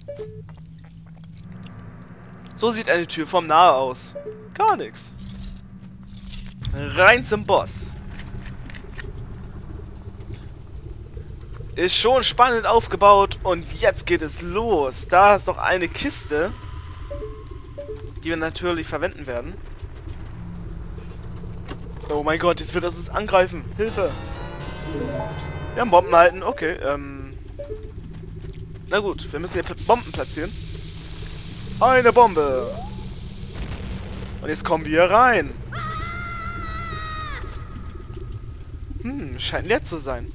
So sieht eine Tür vom Nahe aus. Gar nichts. Rein zum Boss. Ist schon spannend aufgebaut und jetzt geht es los. Da ist doch eine Kiste, die wir natürlich verwenden werden. Oh mein Gott, jetzt wird das uns angreifen. Hilfe. Wir haben Bomben halten. Okay, na gut, wir müssen hier Bomben platzieren. Eine Bombe. Und jetzt kommen wir rein. Scheint leer zu sein.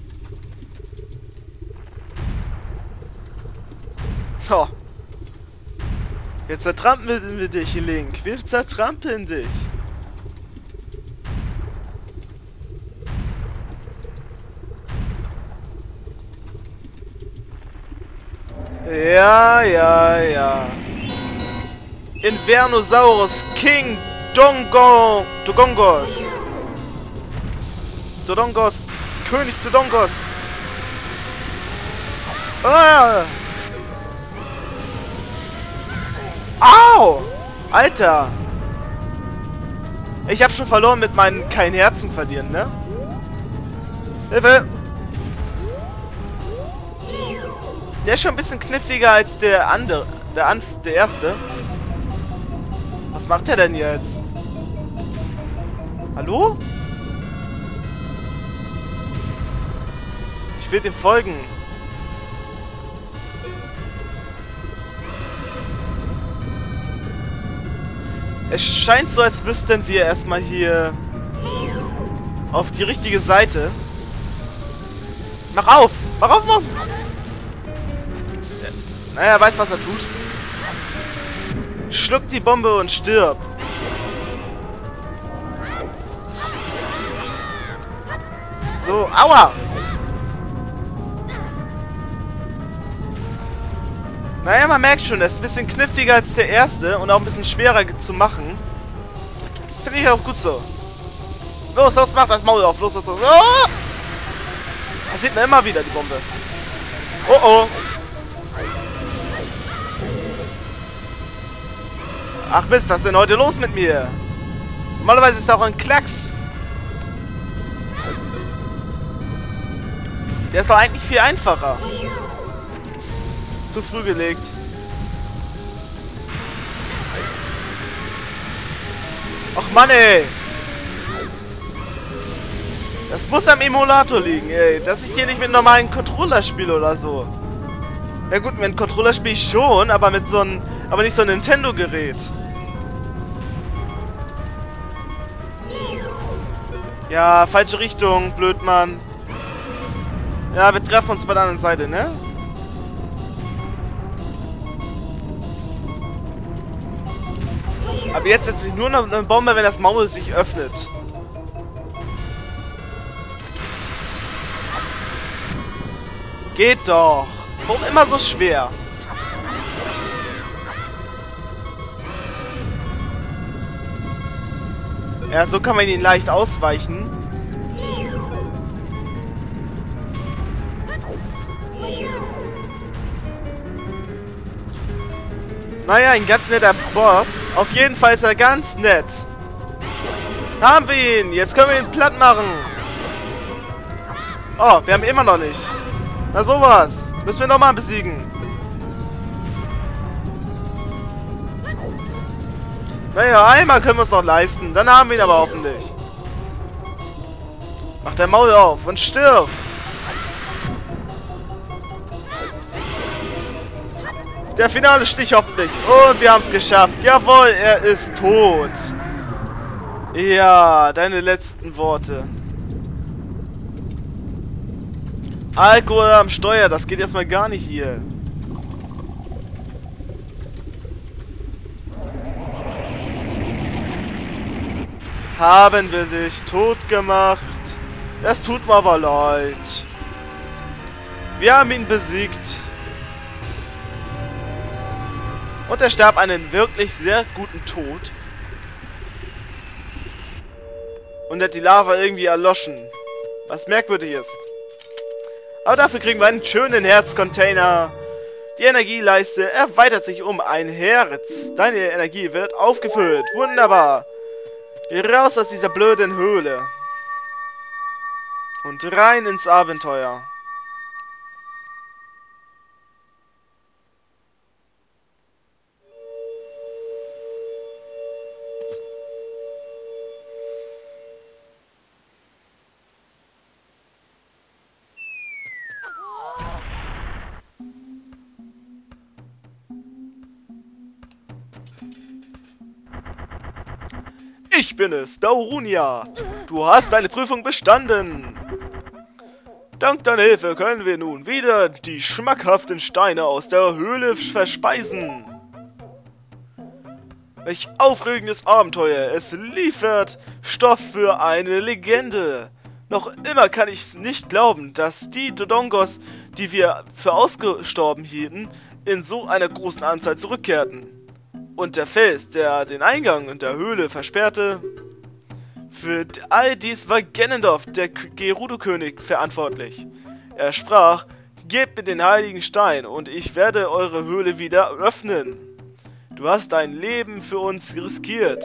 Oh. Jetzt zertrampeln wir dich, Link. Wir zertrampeln dich. Ja, ja, ja. Invernosaurus King Dodongos. Dodongos. König Dodongos. Ah! Au! Alter! Ich hab schon verloren mit meinen kein Herzen verlieren, ne? Hilfe! Der ist schon ein bisschen kniffliger als der andere. Der erste. Was macht er denn jetzt? Hallo? Ich will dem folgen. Es scheint so, als müssten wir erstmal hier auf die richtige Seite. Mach auf! Mach auf, mach auf! Naja, er weiß, was er tut. Schluck die Bombe und stirb. So, aua! Naja, man merkt schon, er ist ein bisschen kniffliger als der erste und auch ein bisschen schwerer zu machen. Finde ich auch gut so. Los, los, mach das Maul auf. Los, los, los. Oh! Das sieht man immer wieder, die Bombe. Oh, oh. Ach Mist, was ist denn heute los mit mir? Normalerweise ist auch ein Klacks. Der ist doch eigentlich viel einfacher. Zu früh gelegt. Ach Mann, ey. Das muss am Emulator liegen, ey. Dass ich hier nicht mit einem normalen Controller spiele oder so. Ja gut, mit einem Controller spiele ich schon, aber mit so einem... Aber nicht so ein Nintendo-Gerät. Ja, falsche Richtung, Blödmann. Ja, wir treffen uns bei der anderen Seite, ne? Aber jetzt setze ich nur noch eine Bombe, wenn das Maul sich öffnet. Geht doch. Warum immer so schwer? Ja, so kann man ihn leicht ausweichen. Naja, ein ganz netter Boss. Auf jeden Fall ist er ganz nett. Haben wir ihn. Jetzt können wir ihn platt machen. Oh, wir haben ihn immer noch nicht. Na sowas. Müssen wir nochmal besiegen. Naja, einmal können wir es noch leisten. Dann haben wir ihn aber hoffentlich. Mach dein Maul auf und stirb. Der finale Stich hoffentlich. Und wir haben es geschafft. Jawohl, er ist tot. Ja, deine letzten Worte. Alkohol am Steuer, das geht erstmal gar nicht hier. Haben wir dich tot gemacht? Das tut mir aber leid. Wir haben ihn besiegt. Und er starb einen wirklich sehr guten Tod. Und hat die Lava irgendwie erloschen. Was merkwürdig ist. Aber dafür kriegen wir einen schönen Herzcontainer Die Energieleiste erweitert sich um 1 Hertz. Deine Energie wird aufgefüllt. Wunderbar. Raus aus dieser blöden Höhle. Und rein ins Abenteuer. Ich bin es, Darunia. Du hast deine Prüfung bestanden. Dank deiner Hilfe können wir nun wieder die schmackhaften Steine aus der Höhle verspeisen. Welch aufregendes Abenteuer. Es liefert Stoff für eine Legende. Noch immer kann ich es nicht glauben, dass die Dodongos, die wir für ausgestorben hielten, in so einer großen Anzahl zurückkehrten. Und der Fels, der den Eingang in der Höhle versperrte, für all dies war Ganondorf, der Gerudo-König, verantwortlich. Er sprach, gebt mir den heiligen Stein und ich werde eure Höhle wieder öffnen. Du hast dein Leben für uns riskiert.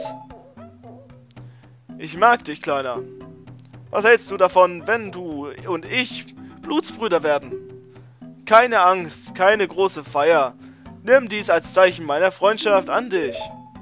Ich mag dich, Kleiner. Was hältst du davon, wenn du und ich Blutsbrüder werden? Keine Angst, keine große Feier. Nimm dies als Zeichen meiner Freundschaft an dich.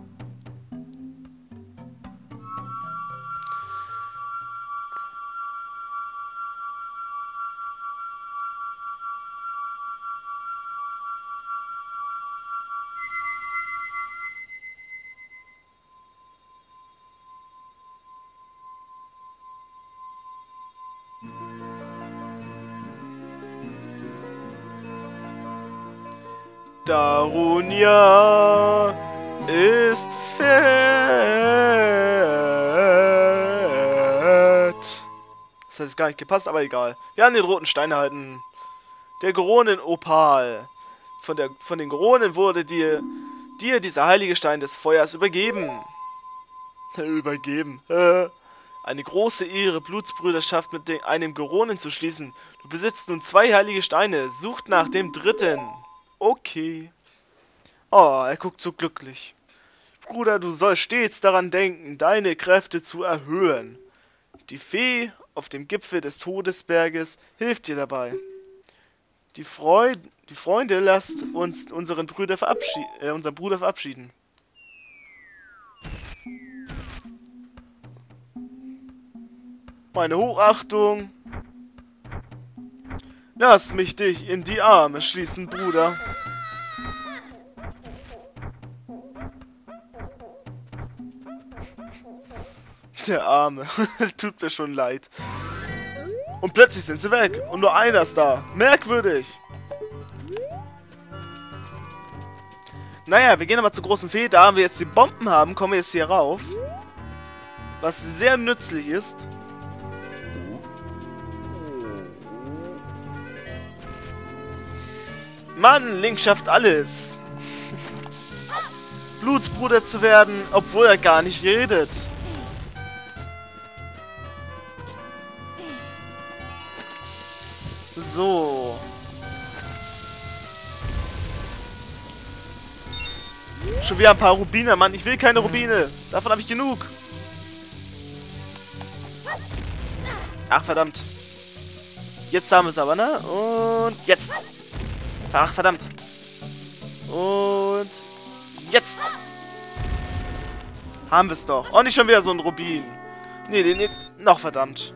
Darunia ist fett. Das hat jetzt gar nicht gepasst, aber egal. Wir haben den roten Stein erhalten. Der Goronen-Opal. Von den Goronen wurde dir dieser heilige Stein des Feuers übergeben. Eine große Ehre, Blutsbrüderschaft mit einem Goronen zu schließen. Du besitzt nun 2 heilige Steine. Sucht nach dem dritten. Okay. Oh, er guckt so glücklich. Bruder, du sollst stets daran denken, deine Kräfte zu erhöhen. Die Fee auf dem Gipfel des Todesberges hilft dir dabei. Die Freunde lasst uns unseren Bruder verabschieden. Meine Hochachtung. Lass mich dich in die Arme schließen, Bruder. Der Arme. Tut mir schon leid. Und plötzlich sind sie weg. Und nur einer ist da. Merkwürdig. Naja, wir gehen aber zur großen Fee. Da wir jetzt die Bomben haben, kommen wir jetzt hier rauf. Was sehr nützlich ist. Mann, Link schafft alles. Blutsbruder zu werden, obwohl er gar nicht redet. So. Schon wieder ein paar Rubine, Mann. Ich will keine Rubine. Davon habe ich genug. Ach, verdammt. Jetzt haben wir es aber, ne? Und jetzt. Ach, verdammt. Und jetzt. Haben wir es doch. Oh, nicht schon wieder so ein Rubin. Nee, noch verdammt.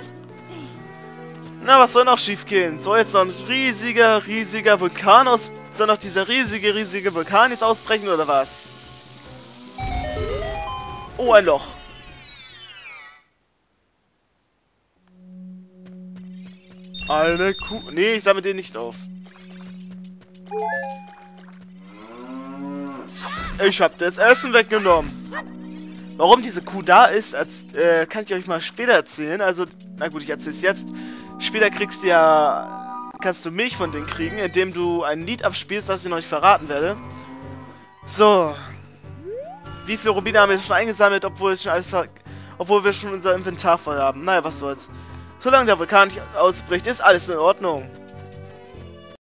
Na, was soll noch schief gehen? Soll jetzt noch ein riesiger Vulkan soll noch dieser riesige Vulkan jetzt ausbrechen, oder was? Oh, ein Loch. Eine Kuh. Nee, ich sammle den nicht auf. Ich hab das Essen weggenommen. Warum diese Kuh da ist, kann ich euch mal später erzählen. Also, na gut, ich erzähl's jetzt. Später kannst du mich von denen kriegen, indem du ein Lied abspielst, das ich noch nicht verraten werde. So. Wie viele Rubine haben wir schon eingesammelt, obwohl wir schon unser Inventar voll haben? Naja, was soll's. Solange der Vulkan nicht ausbricht, ist alles in Ordnung.